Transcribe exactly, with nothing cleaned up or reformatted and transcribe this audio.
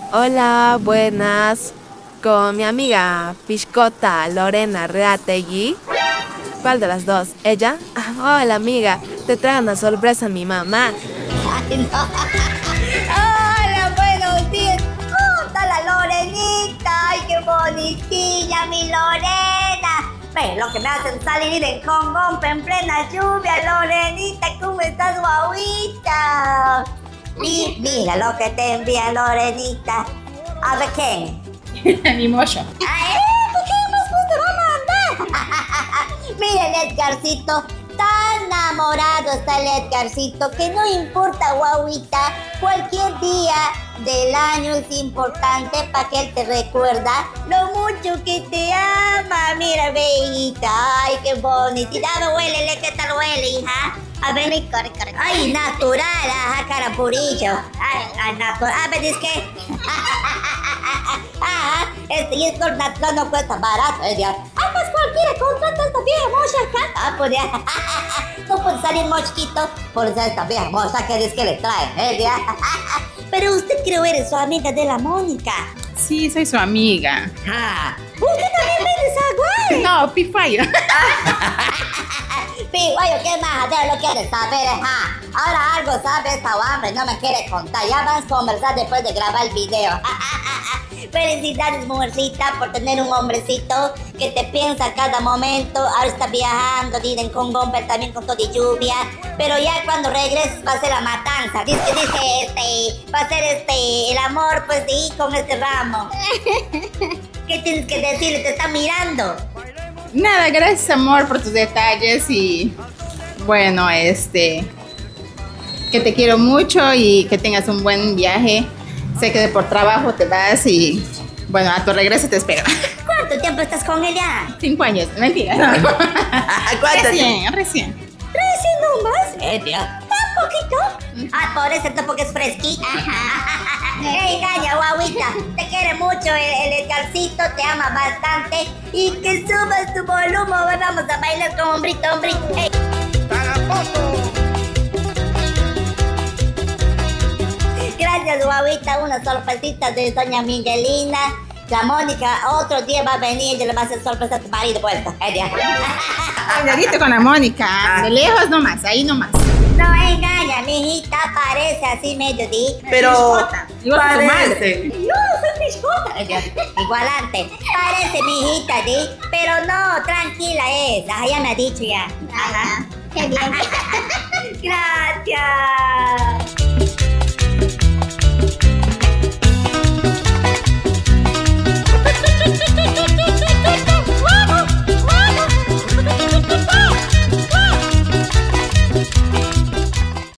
Hola, buenas. Con mi amiga Pishkota Lorena Reategui. ¿Cuál de las dos? ¿Ella? Ah, hola, amiga. Te trae una sorpresa a mi mamá. Ay, no. Hola, buenos días. ¿Cómo está la Lorenita? Ay, qué bonitilla, mi Lorena. Ve, lo que me hacen salir en Congompe en plena lluvia, Lorenita. ¿Cómo estás, guauita? Y mira lo que te envía Lorenita. ¿A ver quién? Mi mocho. Ay, ¿por qué más pues te va a mandar? Mira el Edgarcito, tan enamorado está el Edgarcito que no importa, guauita, cualquier día del año es importante para que él te recuerda lo mucho que te ama. Mira, bellita, ay, qué bonita. Dame, huélele, ¿qué tal huele, hija? A ver, rico, rico, rico. Ay, natural, ajá, carapurillo. Ay, ay, natural. A ver, es que... Ah, este, y esto natural no cuesta barato, ¿eh? Ah, pues cualquiera contrata a esta vieja mocha acá. Ah, pues ya. No puede salir mochito por esta vieja mocha que es que le trae, ¿eh? Pero usted creo eres su amiga de la Mónica. Sí, soy su amiga. Ah, ¿usted también vende saguay? No, pifayo. Piguayo, ¿qué más? A ver, lo quieres saber, ajá. Ahora algo sabe esta hambre, no me quiere contar. Ya vas a conversar después de grabar el video. Felicidades, mujercita, por tener un hombrecito que te piensa a cada momento. Ahora está viajando, dice en Congompe también con todo de lluvia. Pero ya cuando regreses va a ser la matanza. Dice, dice, este, va a ser este, el amor, pues sí, con este ramo. ¿Qué tienes que decirle? Te está mirando. Nada, gracias, amor, por tus detalles y bueno, este, que te quiero mucho y que tengas un buen viaje. Sé que de por trabajo te vas y bueno, a tu regreso te espero. ¿Cuánto tiempo estás con él ya? Cinco años, mentira. No. ¿Cuánto? Recién, recién. ¿Recién nomás? ¿Eh, tío? ¿Tan poquito? Ah, por eso porque es fresquita. ¡Ey, engaña, guauita! Te quiere mucho el, el Edgarcito, te ama bastante. Y que subas tu volumen, vamos a bailar con hombrito, hombrito. ¡Ey! Gracias, guauita. Una sorpresita de doña Miguelina. La Mónica otro día va a venir y le va a hacer sorpresa a tu marido vuelta. Cuidadito con la Mónica, de lejos nomás, ahí nomás. No engaña, mi hijita parece así medio di. Pero Igual que tu madre. parece. No, soy piscota. Igualante. Parece mi hijita di, pero no, tranquila es. Ajá, ya me ha dicho ya. Ajá. Qué bien. Gracias.